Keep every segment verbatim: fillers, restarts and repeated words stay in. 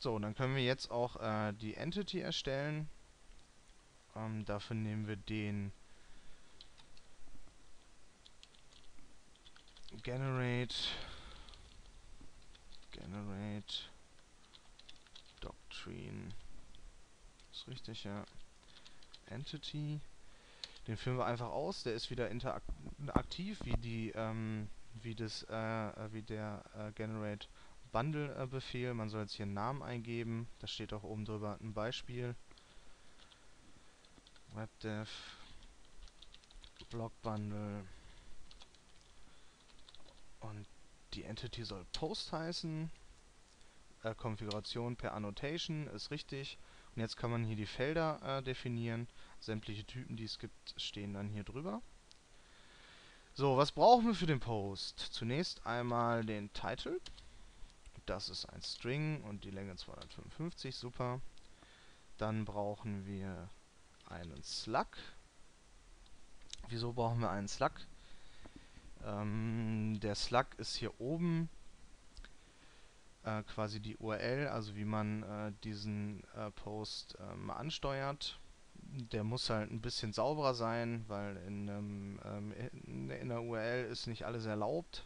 So, dann können wir jetzt auch äh, die Entity erstellen. Ähm, dafür nehmen wir den Generate Generate Doctrine. Ist richtig, ja. Entity. Den führen wir einfach aus. Der ist wieder interaktiv, wie die, ähm, wie das, äh, wie der äh, Generate Bundle äh, Befehl. Man soll jetzt hier einen Namen eingeben. Da steht auch oben drüber ein Beispiel. WebDev Block Bundle. Und die Entity soll Post heißen. Äh, Konfiguration per Annotation ist richtig. Und jetzt kann man hier die Felder äh, definieren. Sämtliche Typen, die es gibt, stehen dann hier drüber. So, was brauchen wir für den Post? Zunächst einmal den Title. Das ist ein String und die Länge zweihundertfünfundfünfzig, super. Dann brauchen wir einen Slug. Wieso brauchen wir einen Slug? Ähm, der Slug ist hier oben äh, quasi die U R L, also wie man äh, diesen äh, Post ähm, ansteuert. Der muss halt ein bisschen sauberer sein, weil in, ähm, ähm, in, in der U R L ist nicht alles erlaubt.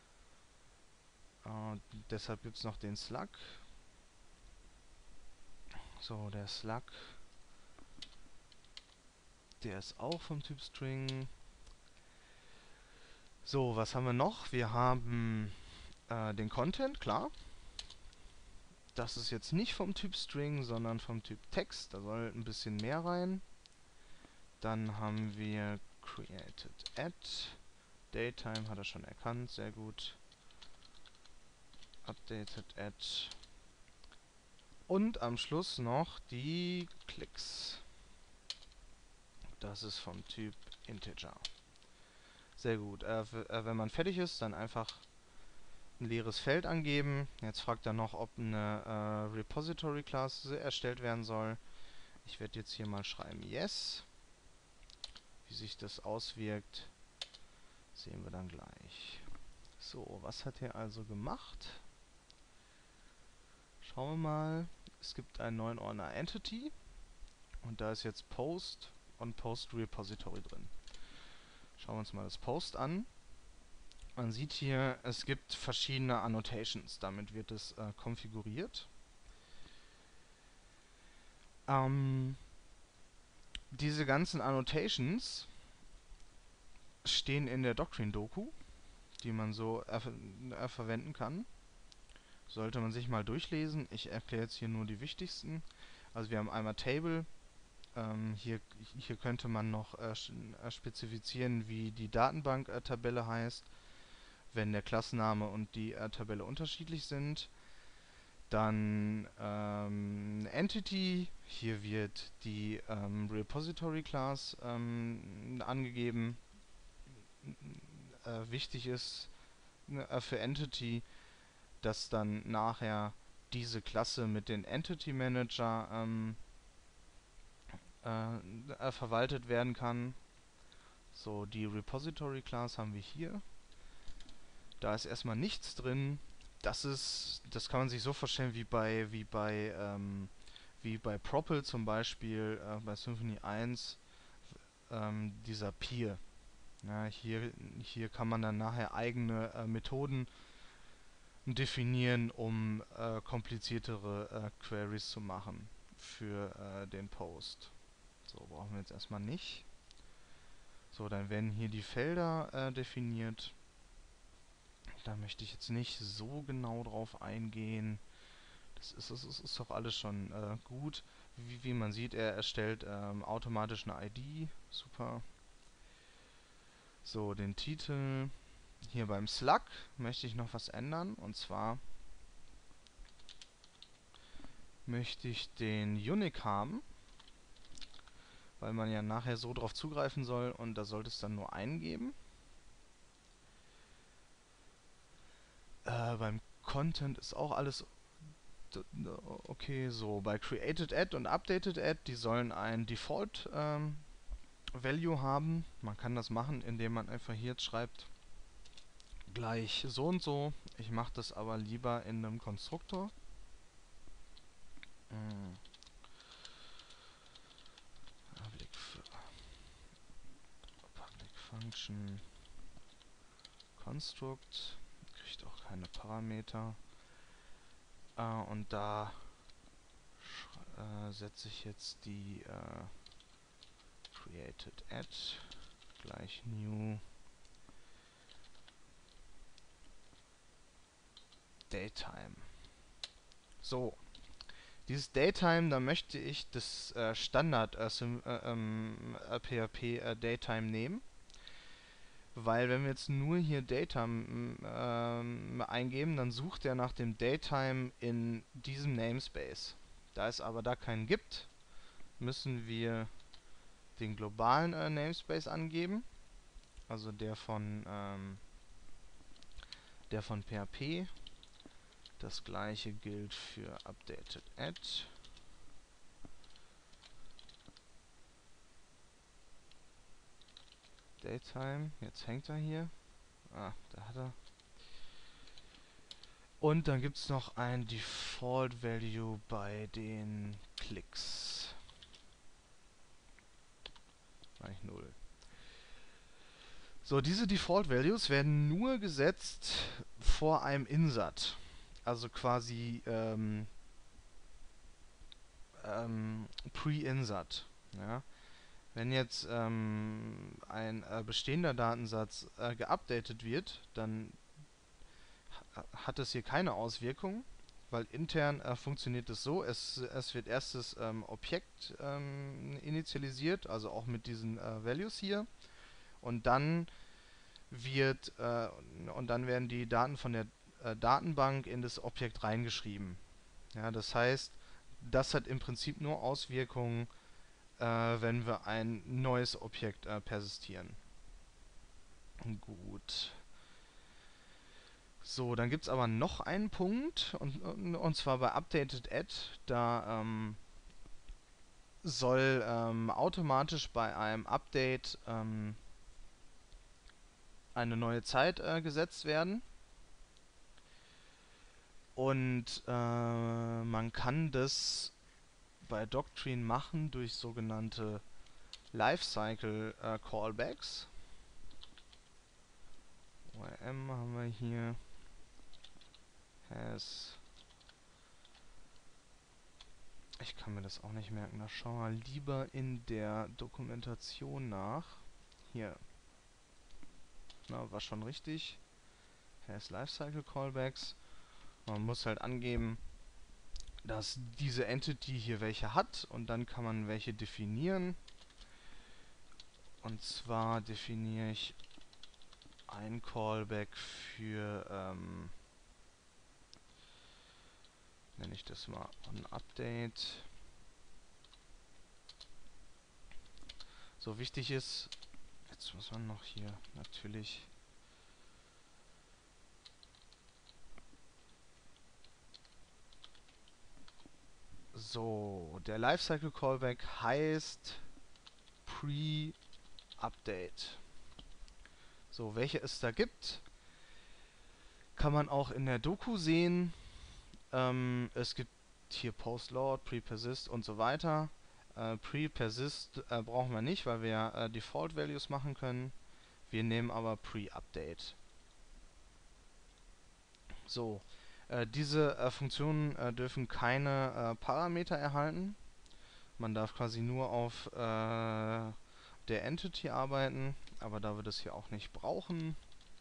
Äh, deshalb gibt es noch den Slug. So, der Slug, der ist auch vom Typ String. So, was haben wir noch? Wir haben äh, den Content, klar. Das ist jetzt nicht vom Typ String, sondern vom Typ Text. Da soll ein bisschen mehr rein. Dann haben wir created add. Datetime hat er schon erkannt, sehr gut. Updated add. Und am Schluss noch die Klicks. Das ist vom Typ Integer. Sehr gut. Äh, äh, wenn man fertig ist, dann einfach ein leeres Feld angeben. Jetzt fragt er noch, ob eine äh, Repository Class erstellt werden soll. Ich werde jetzt hier mal schreiben Yes. Wie sich das auswirkt, sehen wir dann gleich. So, was hat er also gemacht? Schauen wir mal. Es gibt einen neuen Ordner Entity und da ist jetzt Post und Post Repository drin. Schauen wir uns mal das Post an. Man sieht hier, es gibt verschiedene Annotations. Damit wird es äh, konfiguriert. Ähm, diese ganzen Annotations stehen in der Doctrine-Doku, die man so äh, äh, verwenden kann. Sollte man sich mal durchlesen. Ich erkläre jetzt hier nur die wichtigsten. Also wir haben einmal Table. Ähm, hier, hier könnte man noch äh, spezifizieren, wie die Datenbank-Tabelle heißt, wenn der Klassenname und die äh, Tabelle unterschiedlich sind. Dann ähm, Entity, hier wird die ähm, Repository Class ähm, angegeben. Äh, wichtig ist äh, für Entity, dass dann nachher diese Klasse mit den Entity Manager ähm, äh, verwaltet werden kann. So, die Repository Class haben wir hier. Da ist erstmal nichts drin. Das ist, das kann man sich so vorstellen wie bei, wie bei, ähm, wie bei Propel zum Beispiel, äh, bei Symfony eins, ähm, dieser Peer. Ja, hier, hier kann man dann nachher eigene äh, Methoden definieren, um äh, kompliziertere äh, Queries zu machen für äh, den Post. So, brauchen wir jetzt erstmal nicht. So, dann werden hier die Felder äh, definiert. Da möchte ich jetzt nicht so genau drauf eingehen. Das ist, das ist, ist doch alles schon äh, gut. Wie, wie man sieht, er erstellt ähm, automatisch eine I D. Super. So, den Titel. Hier beim Slug möchte ich noch was ändern. Und zwar möchte ich den Unique haben, weil man ja nachher so drauf zugreifen soll und da sollte es dann nur einen geben. Äh, beim Content ist auch alles okay. So, bei Created Add und Updated Add, die sollen ein Default ähm, Value haben. Man kann das machen, indem man einfach hier jetzt schreibt gleich so und so. Ich mache das aber lieber in einem Konstruktor. Hm. Public, Public Function Construct. Kriegt auch keine Parameter. Äh, und da äh, setze ich jetzt die äh, created add gleich new Daytime. So, dieses Daytime, da möchte ich das äh, Standard äh, äh, ähm, äh, P H P äh, Daytime nehmen, weil wenn wir jetzt nur hier Daytime ähm, eingeben, dann sucht er nach dem Daytime in diesem Namespace. Da es aber da keinen gibt, müssen wir den globalen äh, Namespace angeben, also der von ähm, der von P H P. Das gleiche gilt für updated add. Daytime, jetzt hängt er hier. Ah, da hat er. Und dann gibt es noch ein Default Value bei den Klicks. Gleich null. So, diese Default Values werden nur gesetzt vor einem Insert. Also quasi ähm, ähm, Pre-Insert. Ja? Wenn jetzt ähm, ein äh, bestehender Datensatz äh, geupdatet wird, dann hat es hier keine Auswirkung, weil intern äh, funktioniert es so, es, es wird erst das ähm, Objekt ähm, initialisiert, also auch mit diesen äh, Values hier, und dann wird äh, und dann werden die Daten von der äh, Datenbank in das Objekt reingeschrieben. Ja, das heißt, das hat im Prinzip nur Auswirkungen, äh, wenn wir ein neues Objekt äh, persistieren. Gut. So, dann gibt es aber noch einen Punkt, und, und, und zwar bei Updated Add. Da ähm, soll ähm, automatisch bei einem Update ähm, eine neue Zeit äh, gesetzt werden. Und äh, man kann das bei Doctrine machen durch sogenannte Lifecycle äh, Callbacks. O R M haben wir hier. Has. Ich kann mir das auch nicht merken. Da schauen wir lieber in der Dokumentation nach. Hier. Na, war schon richtig. Has Lifecycle Callbacks. Man muss halt angeben, dass diese Entity hier welche hat, und dann kann man welche definieren. Und zwar definiere ich ein Callback für, ähm, nenne ich das mal on Update. So, wichtig ist, jetzt muss man noch hier natürlich so, der Lifecycle Callback heißt Pre-Update. So, welche es da gibt, kann man auch in der Doku sehen. Ähm, es gibt hier Post-Load, Pre-Persist und so weiter. Äh, Pre-Persist äh, brauchen wir nicht, weil wir äh, Default-Values machen können. Wir nehmen aber Pre-Update. So, äh, diese äh, Funktionen äh, dürfen keine äh, Parameter erhalten. Man darf quasi nur auf äh, der Entity arbeiten, aber da wir das hier auch nicht brauchen,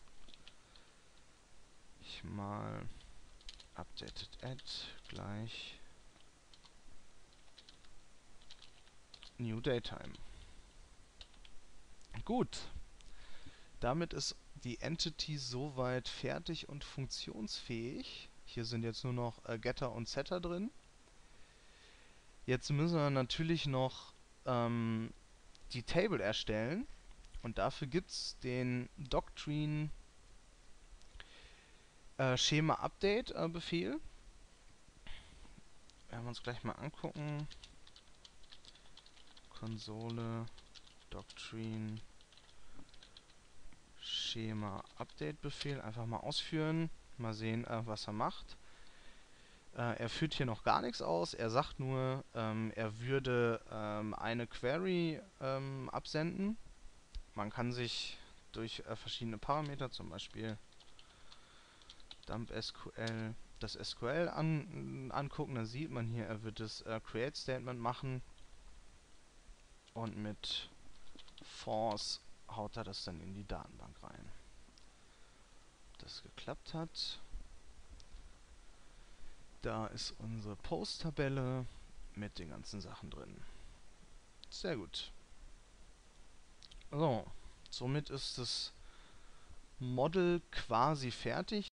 ich mal updated add gleich new daytime. Gut, damit ist die Entity soweit fertig und funktionsfähig. Hier sind jetzt nur noch äh, Getter und Setter drin. Jetzt müssen wir natürlich noch ähm, die Table erstellen, und dafür gibt es den Doctrine äh, Schema Update äh, Befehl. Werden wir uns gleich mal angucken. Konsole Doctrine Schema Update Befehl einfach mal ausführen, mal sehen, äh, was er macht. Äh, er führt hier noch gar nichts aus. Er sagt nur, ähm, er würde ähm, eine Query ähm, absenden. Man kann sich durch äh, verschiedene Parameter, zum Beispiel dump S Q L, das S Q L an, angucken. Da sieht man hier, er wird das äh, Create Statement machen und mit Force haut er das dann in die Datenbank rein. Ob das geklappt hat. Da ist unsere Post-Tabelle mit den ganzen Sachen drin. Sehr gut. So, somit ist das Model quasi fertig.